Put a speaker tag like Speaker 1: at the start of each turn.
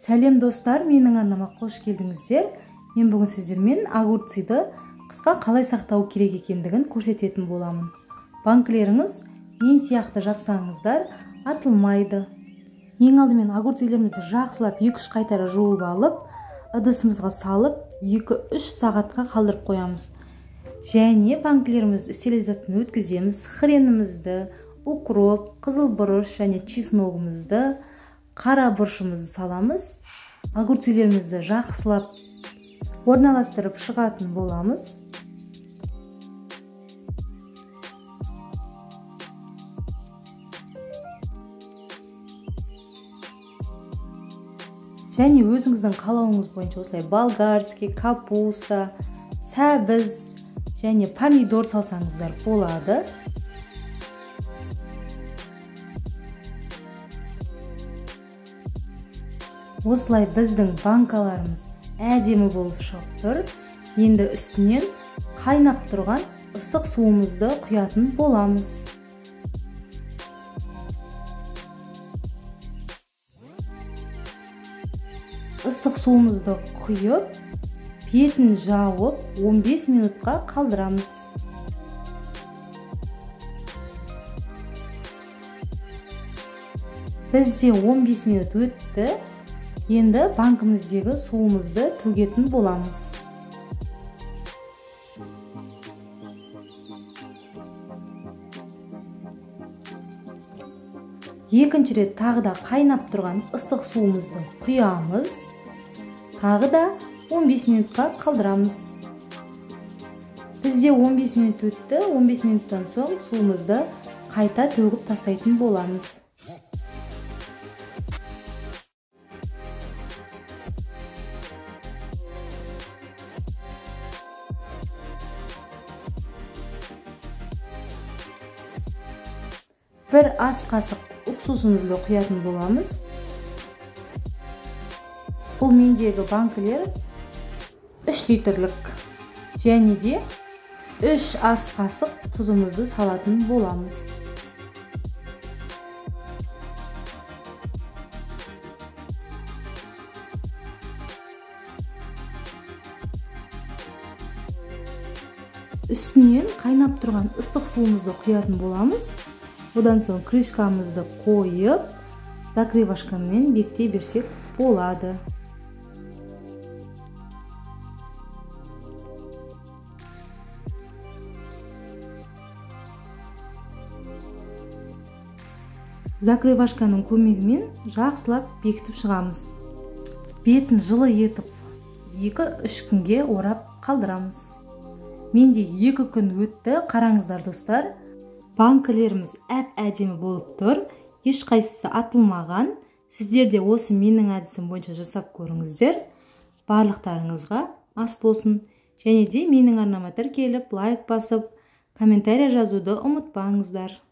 Speaker 1: Сәлем достар, менің арнама қош келдіңіздер. Мен бүгін сіздермен огурцыйды қысқа қалай сақтау керек екендігін көрсететін боламын. Банкілеріңіз мен сияқты жапсаңыздар атылмайды. Ең алдымен огурцыйларымызды жақсылап 2-3 қайтара жуып алып, ыдысымызға салып 2-3 сағатқа қалдырып қоямыз. Және банкілерімізді стерилизациядан өткіземіз. Хренімізді, укроп, қызыл бұрыш және чесногымызды, қара бұрышымызды саламыз. Огурцыйларымызды жақсылап орналастырып шығатын боламыз. Және өзіңіздің қалауыңыз бойынша осылай болгарский, капуста, сәбіз және помидор салсаңыздар болады. Осылай біздің банкаларымыз әдемі болып шығып тұр. Енді үстінен қайнап тұрған ыстық суымызды құятын боламыз. Ыстық суымызды құйып, бетін жауып 15 минутқа қалдырамыз. Бізде 15 минут өтті. Енді банкіміздегі суымызды төгетін боламыз. Екінші рет тағы да қайнап тұрған ыстық суымызды құямыз. Тағы да 15 минутқа қалдырамыз. Бізде 15 минут өтті. 15 минуттан соң суымызды қайта төгіп тастайтын боламыз. Бір ас қасық уксусымызды құятын боламыз. Бұл мендегі банкілер 3 литрлік. Және де 3 ас қасық тұзымызды салатын боламыз. Үстінен қайнап тұрған ыстық суымызды құятын боламыз. Одан соң крышкамызды қойып, закрывашкамен бекіте берсек болады. Закрывашканың көмегімен жақсылап бекітіп шығамыз. Бетін жылы етіп 2-3 күнге орап қалдырамыз. Менде 2 күн өтті, қараңыздар достар. Банкілеріміз әп-әдемі болып тұр. Ешқайсысы атылмаған. Сіздер де осы менің әдісім бойынша жасап көріңіздер. Барлықтарыңызға ас болсын. Және де менің арнама тіркеліп, лайк басып, комментарий жазуды ұмытпаңыздар.